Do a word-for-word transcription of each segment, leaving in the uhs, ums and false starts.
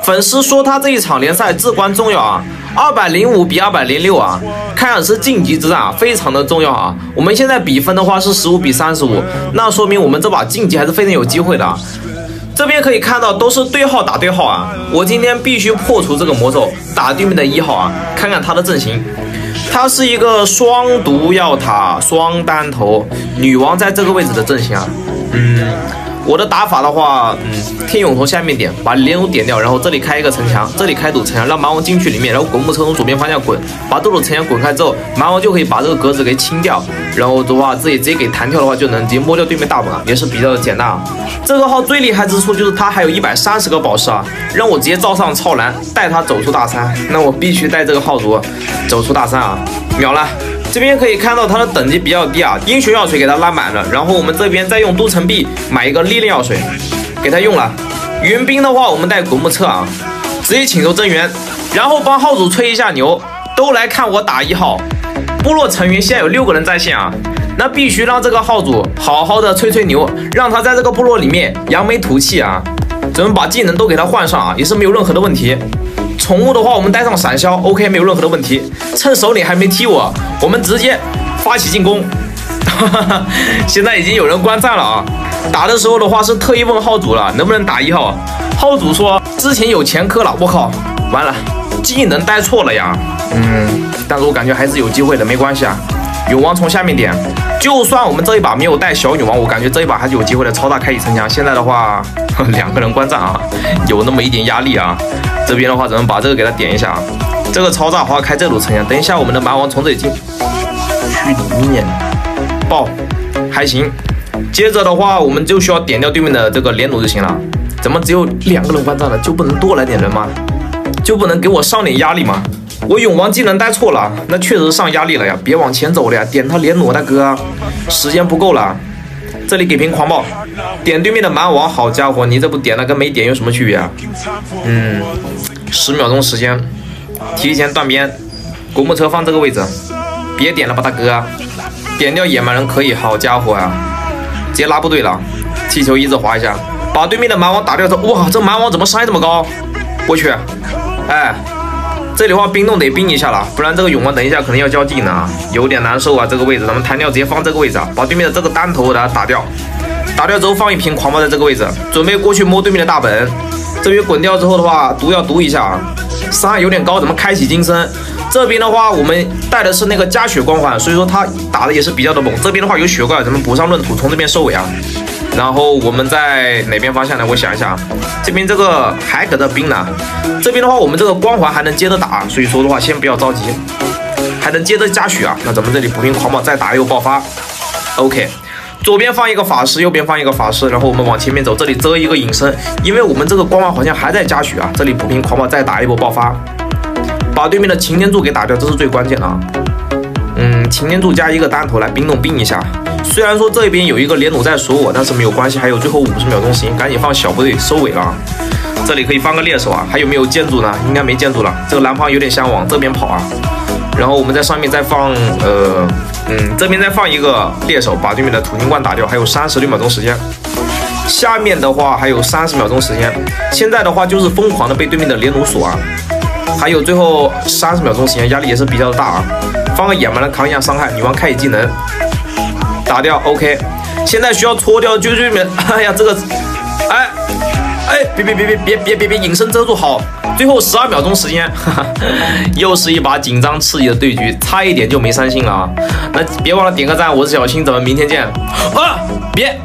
粉丝说他这一场联赛至关重要啊，二百零五比二百零六啊，看样是晋级之战啊，非常的重要啊。我们现在比分的话是十五比三十五，那说明我们这把晋级还是非常有机会的啊。这边可以看到都是对号打对号啊，我今天必须破除这个魔咒，打对面的一号啊，看看他的阵型。他是一个双毒药塔双单头女王在这个位置的阵型啊，嗯。我的打法的话，嗯，天涌从下面点，把连弩点掉，然后这里开一个城墙，这里开堵城墙，让蛮王进去里面，然后滚木车从左边方向滚，把这堵城墙滚开之后，蛮王就可以把这个格子给清掉，然后的话自己直接给弹跳的话，就能直接摸掉对面大本啊，也是比较的简单啊。这个号最厉害之处就是他还有一百三十个宝石啊，让我直接照上超蓝，带他走出大山，那我必须带这个号主走出大山啊，秒了。这边可以看到它的等级比较低啊，英雄药水给它拉满了，然后我们这边再用都城币买一个历练药水，给它用了。援兵的话，我们带滚木车啊，直接请求增援，然后帮号主吹一下牛，都来看我打一号。部落成员现在有六个人在线啊，那必须让这个号主好好的吹吹牛，让他在这个部落里面扬眉吐气啊。咱们把技能都给他换上啊，也是没有任何的问题。宠物的话，我们带上闪消 ，OK， 没有任何的问题。趁首领还没踢我，我们直接发起进攻。现在已经有人观战了啊！打的时候的话是特意问号主了，能不能打一号？号主说之前有前科了，我靠，完了，技能带错了呀。嗯，但是我感觉还是有机会的，没关系啊。永王从下面点，就算我们这一把没有带小永王，我感觉这一把还是有机会的。超大开启城墙，现在的话两个人观战啊，有那么一点压力啊。这边的话，咱们把这个给他点一下啊。这个超炸花开这堵城墙，等一下我们的蛮王从这里进，去里面爆，还行。接着的话，我们就需要点掉对面的这个连弩就行了。怎么只有两个人观战了？就不能多来点人吗？就不能给我上点压力吗？我永王技能带错了，那确实上压力了呀！别往前走了呀，点他连弩大哥，时间不够了。这里给瓶狂暴，点对面的蛮王，好家伙，你这不点了跟没点有什么区别啊？嗯，十秒钟时间，提前断边，滚木车放这个位置，别点了吧大哥，点掉野蛮人可以，好家伙呀，直接拉部队了，气球一直滑一下，把对面的蛮王打掉之后，哇，这蛮王怎么伤害这么高？我去，哎。这里的话冰冻得冰一下了，不然这个永王等一下可能要交技能啊，有点难受啊。这个位置咱们弹掉直接放这个位置啊，把对面的这个单头给它打掉，打掉之后放一瓶狂暴在这个位置，准备过去摸对面的大本。这边滚掉之后的话，毒要毒一下啊，伤害有点高，咱们开启金身。这边的话我们带的是那个加血光环，所以说他打的也是比较的猛。这边的话有血怪，咱们补上闰土从这边收尾啊。然后我们在哪边方向呢？我想一下，这边这个海可的兵呢，这边的话我们这个光环还能接着打，所以说的话先不要着急，还能接着加血啊。那咱们这里补兵狂暴再打又爆发 ，OK。左边放一个法师，右边放一个法师，然后我们往前面走，这里遮一个隐身，因为我们这个光环好像还在加血啊。这里补兵狂暴再打一波爆发，把对面的擎天柱给打掉，这是最关键的啊。嗯，擎天柱加一个单头来冰冻冰一下。虽然说这边有一个连弩在锁我，但是没有关系，还有最后五十秒钟时间，赶紧放小部队收尾了啊！这里可以放个猎手啊，还有没有建筑呢？应该没建筑了。这个蓝胖有点想往这边跑啊，然后我们在上面再放呃嗯，这边再放一个猎手，把对面的土星冠打掉，还有三十六秒钟时间。下面的话还有三十秒钟时间，现在的话就是疯狂的被对面的连弩锁啊，还有最后三十秒钟时间，压力也是比较大啊。放个野蛮人扛一下伤害，女王开启技能。打掉 ，OK。现在需要搓掉就对面，哎呀，这个，哎，哎，别别别别别别别别隐身遮住好。最后十二秒钟时间，哈哈，又是一把紧张刺激的对局，差一点就没三星了啊！那别忘了点个赞，我是小新，咱们明天见。啊，别，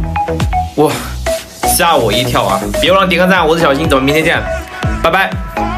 哇，吓我一跳啊！别忘了点个赞，我是小新，咱们明天见，拜拜。